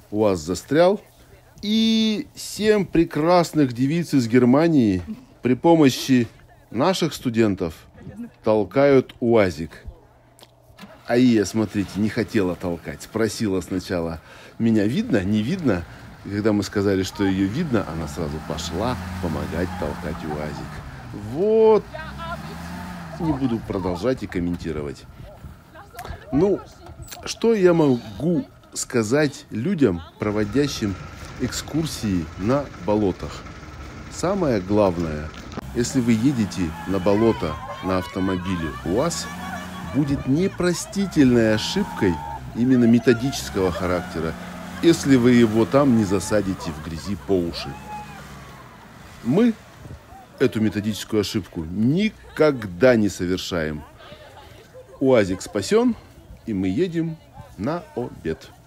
УАЗ застрял. И 7 прекрасных девиц из Германии при помощи наших студентов толкают УАЗик. Аия, смотрите, не хотела толкать. Спросила сначала, меня видно, не видно? И когда мы сказали, что ее видно, она сразу пошла помогать толкать УАЗик. Вот. Не буду продолжать и комментировать. Ну, что я могу сказать людям, проводящим экскурсии на болотах? Самое главное, если вы едете на болото на автомобиле УАЗ, будет непростительной ошибкой именно методического характера, если вы его там не засадите в грязи по уши. Мы эту методическую ошибку никогда не совершаем. УАЗик спасен, и мы едем на обед.